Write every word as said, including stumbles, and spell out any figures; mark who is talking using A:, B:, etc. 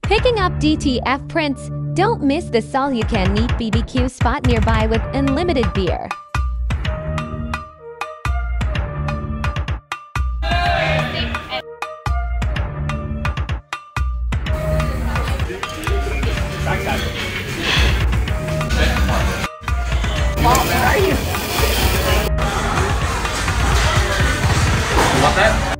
A: Picking up D T F prints. Don't miss this all-you-can-eat B B Q spot nearby with unlimited beer.
B: Where are you? You want that?